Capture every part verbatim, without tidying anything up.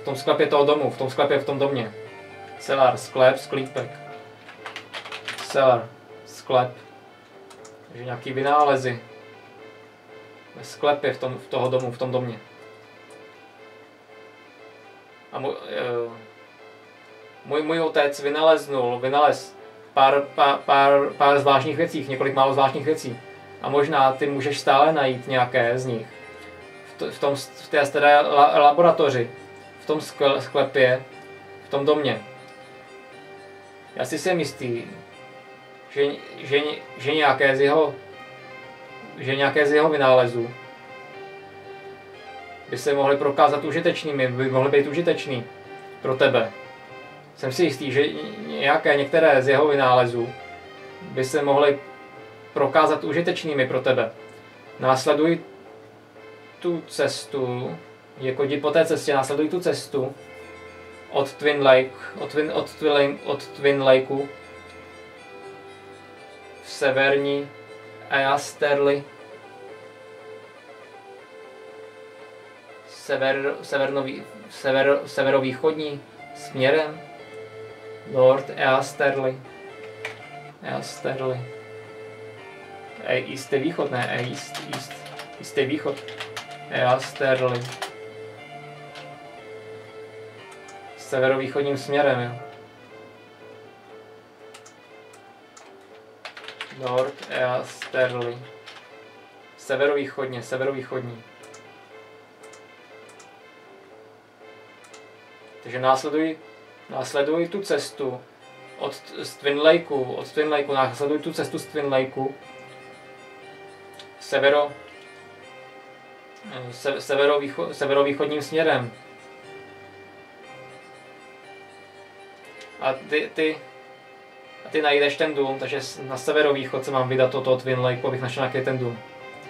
tom sklepě toho domu, v tom sklepě v tom domě. Cellar, sklep, sklípek. Cellar, sklep. Takže nějaký vynálezy. Ve sklepě v, tom, v toho domu, v tom domě. A můj, uh, můj, můj otec vynaleznul, vynalez pár, pár, pár, pár zvláštních věcí, několik málo zvláštních věcí. A možná ty můžeš stále najít nějaké z nich. V, to, v, tom, v té staré la, laboratoři, v tom sklepě, v tom domě. Já si jsem jistý, že, že, že, nějaké z jeho, že nějaké z jeho vynálezů by se mohly prokázat užitečnými, by mohly být užitečný pro tebe. Jsem si jistý, že nějaké, některé z jeho vynálezů by se mohly prokázat užitečnými pro tebe. Následuj tu cestu, jako jdi po té cestě, následuj tu cestu od Twin Lake, od Twin, od Twin, od Twin Lakeu v severní Easterly, sever, severnový, sever, severovýchodní směrem, North Easterly, Easterly. East je východ, ne, East, East, East je východ, Easterly. Severovýchodním směrem, jo. North Easterly. Severovýchodně, severovýchodní. Takže následuj, následuj tu cestu od z Twin Lakeu, od Twin Lakeu, následuj tu cestu z Twin Lakeu severo, se, severovýcho, severovýchodním směrem. A ty, ty, a ty najdeš ten dům, takže na severovýchod se mám vydat od toho Twin Lakeu, abych našel nějaký ten dům.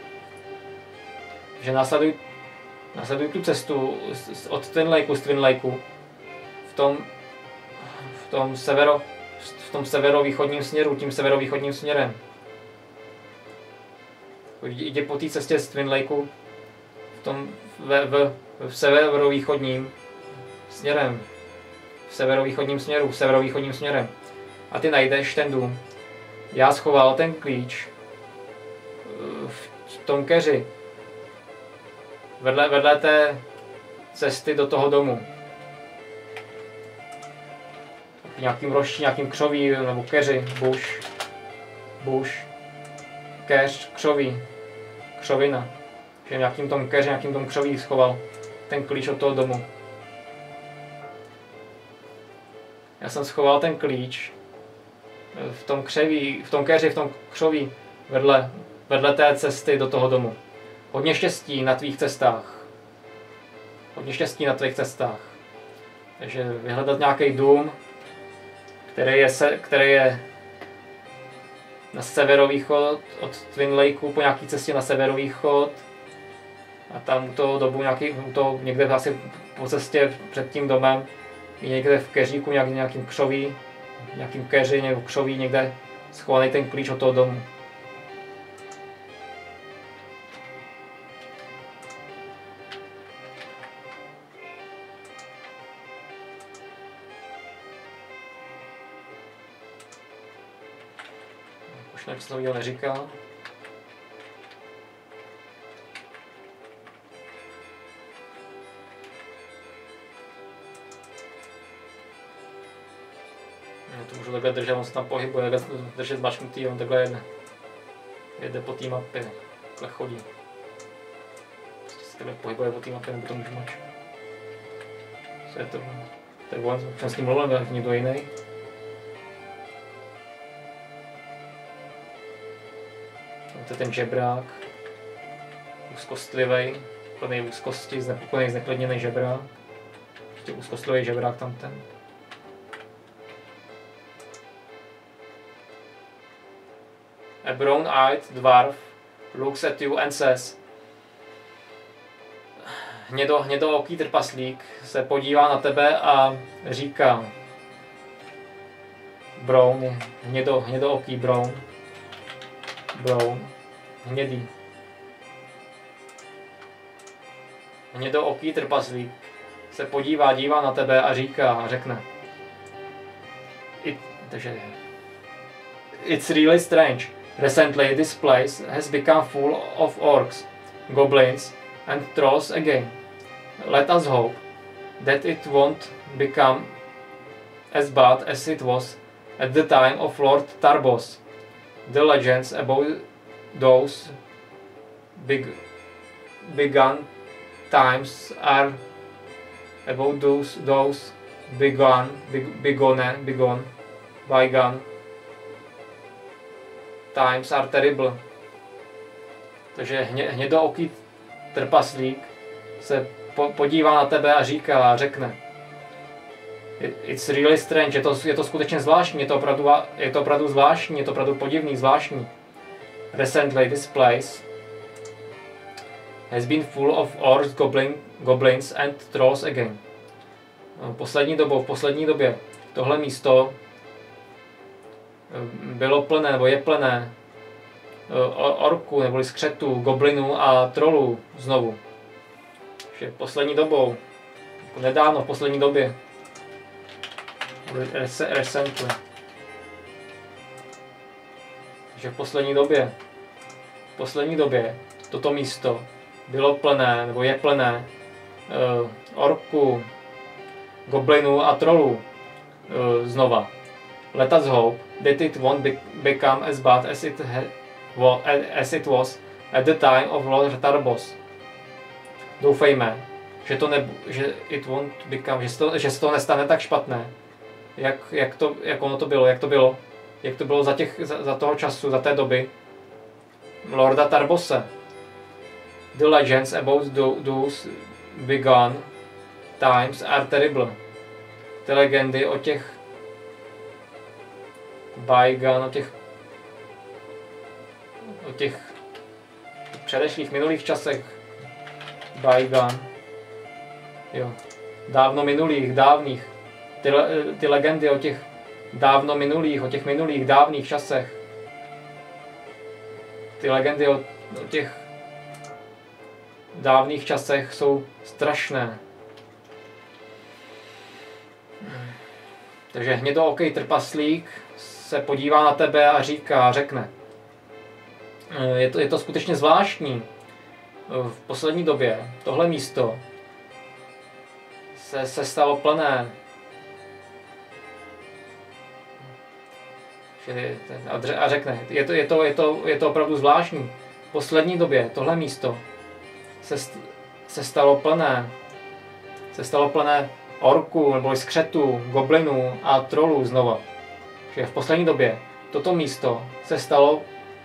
Takže následuj, následuj tu cestu od Twin Lakeu, z Twin Lakeu v tom, v tom, severo, v tom severovýchodním směru, tím severovýchodním směrem. Jdi po té cestě z Twin Lakeu v tom v, v, v severovýchodním směrem. V severovýchodním směru, v severovýchodním směrem. A ty najdeš ten dům. Já schoval ten klíč v tom keři. Vedle, vedle té cesty do toho domu. V nějakým roští, nějakým křoví, nebo keři, buš. Buš. Keř, křoví. Křovina. Že v nějakým tom keři, nějakým tom křoví schoval ten klíč od toho domu. Já jsem schoval ten klíč v tom křeví, v tom keři, v tom křoví vedle, vedle té cesty do toho domu. Hodně štěstí na tvých cestách. Hodně štěstí na tvých cestách. Takže vyhledat nějaký dům, který je, se, který je na severovýchod od Twin Lakeu po nějaké cestě na severovýchod. A tam u toho dobu nějaký, u toho někde asi po cestě před tím domem i někde v keříku, nějak, nějakým křoví, nějakým keři nebo křoví někde schovaný ten klíč od toho domu. Už nevím, co to viděl, neříká. To můžu takhle držet, on se tam pohybuje, takhle držet zmačknutý, on takhle jede. Jede po té mapě, takhle chodí. Prostě se takhle pohybuje po té mapě, nebo to můžu mač. Co je to? To je on, jsem s ním mluvil, jak někdo jiný. To je ten žebrák. Úzkostlivý, plný úzkosti, znepokojený, zneklidněný žebrák. Prostě úzkostlivý žebrák tam ten. A brown-eyed dwarf looks at you and says. Hnědo, hnědooký trpaslík se podívá na tebe a říká. Brown je hnědo, hnědooký brown. Brown. Hnědý. Hnědooký trpaslík se podívá, dívá na tebe a říká, a řekne. It, takže, it's really strange. Recently this place has become full of orcs, goblins and trolls again. Let us hope that it won't become as bad as it was at the time of Lord Tarbos. The legends about those big begun times are about those those begun big, begone begone bygone times are terrible. Takže hně, hnědooký trpaslík se po, podívá na tebe a říká a řekne. It's really strange, je to, je to skutečně zvláštní, je to, opravdu, je to opravdu zvláštní, je to opravdu podivný, zvláštní. Recently this place has been full of orcs, goblin, goblins and trolls again. Poslední dobou, v poslední době tohle místo bylo plné, nebo je plné orků, neboli skřetů, goblinů a trolů znovu. Že poslední dobou, jako nedávno, v poslední době. Recently. Že v poslední době, v poslední době toto místo bylo plné, nebo je plné uh, orků, goblinů a trolů uh, znova. Let us hope that it won't be become as bad as it, ha as it was at the time of Lord Tarbos. Doufejme, že, to ne, že, it won't become, že, se to, že se to nestane tak špatné, jak, jak, to, jak ono to bylo, jak to bylo, jak to bylo za, těch, za, za toho času, za té doby Lorda Tarbose. The legends about those bygone times are terrible. Ty legendy o těch bygone, o těch o těch předešlých minulých časech bygone, jo, dávno minulých, dávných, ty, ty legendy o těch dávno minulých, o těch minulých dávných časech, ty legendy o, o těch dávných časech jsou strašné. Takže hnědooký trpaslík se podívá na tebe a říká, řekne. Je to, je to skutečně zvláštní. V poslední době tohle místo se, se stalo plné. A řekne, je to, je, to, je, to, je to opravdu zvláštní. V poslední době tohle místo se, se stalo plné. Se stalo plné orků, nebo skřetů, goblinů a trolů znova. Že v poslední době toto místo se stalo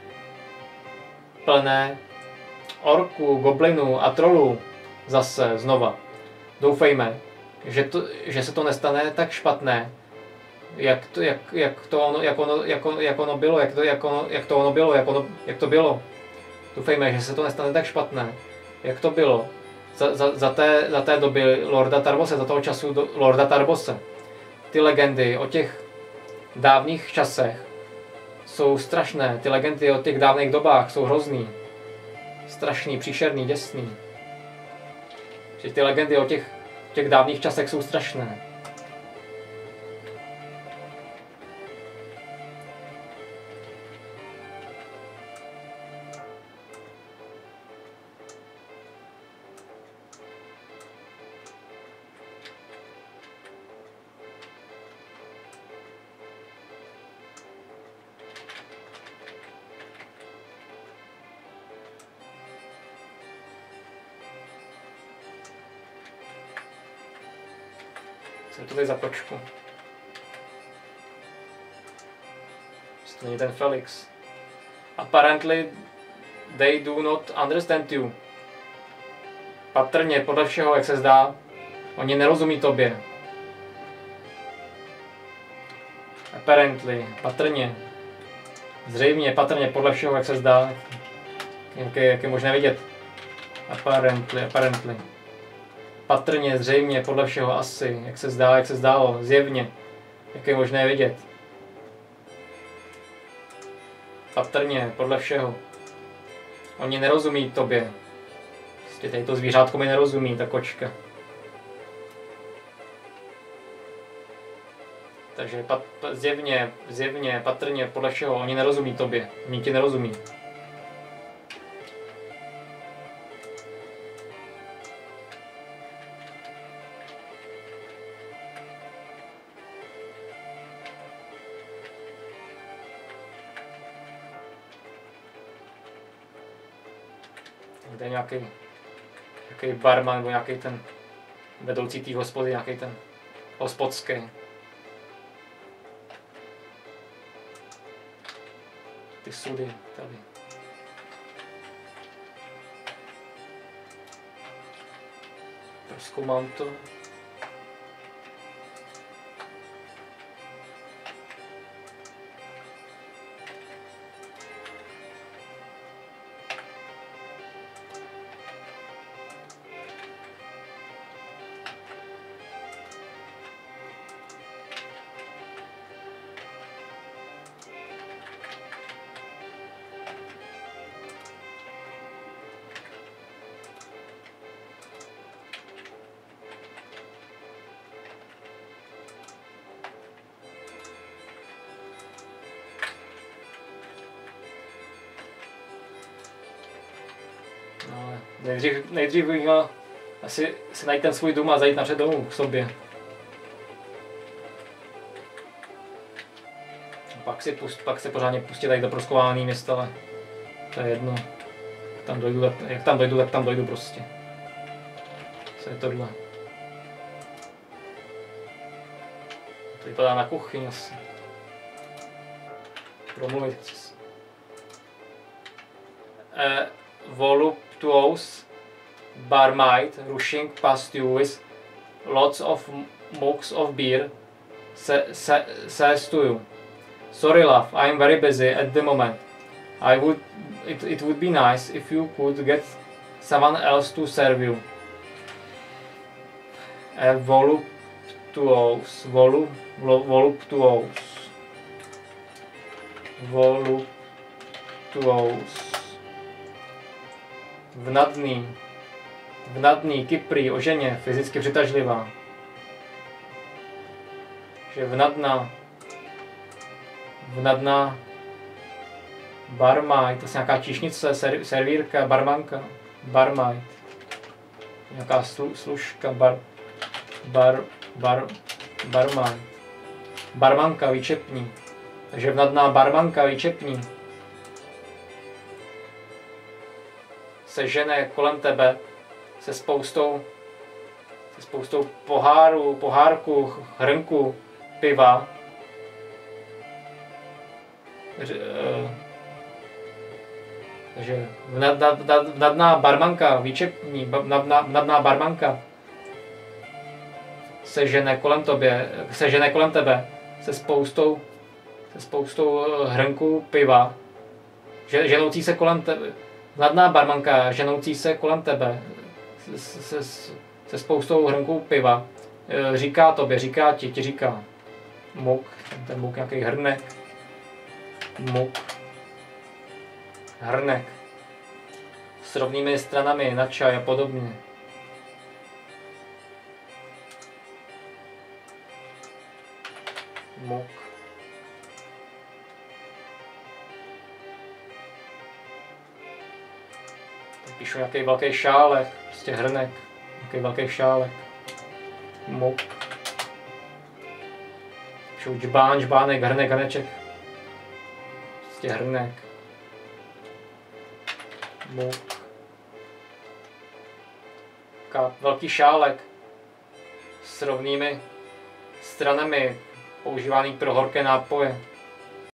plné orků, goblinů a trolů zase znova. Doufejme, že, to, že se to nestane tak špatné, jak to, jak, jak to ono, jak ono, jak ono, jak ono bylo, jak to, jak ono, jak to ono bylo, jak, ono, jak to bylo. Doufejme, že se to nestane tak špatné, jak to bylo za, za, za, té, za té doby Lorda Tarbose, za toho času do, Lorda Tarbose. Ty legendy o těch dávných časech jsou strašné, ty legendy o těch dávných dobách jsou hrozný. Strašný, příšerný, děsný. Že ty legendy o těch, těch dávných časech jsou strašné. Jsem to tady za kočku. To není ten Felix. Apparently they do not understand you. Patrně, podle všeho, jak se zdá, oni nerozumí tobě. Apparently, patrně. Zřejmě, patrně, podle všeho, jak se zdá. Jak je, jak je možné vidět. Apparently, apparently. Patrně, zřejmě, podle všeho, asi, jak se zdá, jak se zdálo, zjevně, jak je možné vidět. Patrně, podle všeho. Oni nerozumí tobě. Prostě tady to zvířátko mi nerozumí, ta kočka. Takže pat, zjevně, zjevně, patrně, podle všeho, oni nerozumí tobě, oni ti nerozumí. Kde je nějaký, nějaký barman nebo nějaký ten vedoucí té hospody, nějaký ten hospodský. Ty sudy tady. Prozkoumám to. No, nejdřív, nejdřív bych měl asi si najít ten svůj dům a zajít napřed domů k sobě. Pak, si pust, pak se pořádně pustit tady do prozkoumávaný města, ale to je jedno. Jak tam dojdu, tak, jak tam dojdu, tak tam dojdu prostě. Co je tohle? To vypadá na kuchyni asi. Promluvit chci. Eh, voluptuous barmaid rushing past you with lots of mugs of beer sa sa says to you, "Sorry love, I am very busy at the moment. I would it, it would be nice if you could get someone else to serve you." A voluptuous volu, voluptuous voluptuous vnadný, vnadný, kyprý, oženě, fyzicky přitažlivá. Že vnadná, vnadná barmaid, to je nějaká číšnice, ser, servírka, barmanka, barmaid. Nějaká slu, služka, bar, bar, bar, barmaid. Barmanka, výčepní. Takže vnadná barmanka, výčepní. Se žene kolem tebe se spoustou, se spoustou pohárů, pohárků, hrnků, piva. Takže vnadná barmanka, výčepní, vnadná barmanka se žene kolem tebe, se žene kolem tebe se spoustou, se spoustou hrnků piva, ženoucí se kolem tebe. Vnadná barmanka, ženoucí se kolem tebe se, se, se spoustou hrnků piva, říká tobě, říká ti, ti říká muk, ten muk, nějaký hrnek, muk, hrnek, s rovnými stranami na čaj a podobně. Muk. Píšu nějaký velký šálek, prostě hrnek, nějaký velký šálek, muk. Píšu džbán, džbánek, hrnek, hrneček, prostě hrnek, muk. Taková velký šálek s rovnými stranami, používaný pro horké nápoje.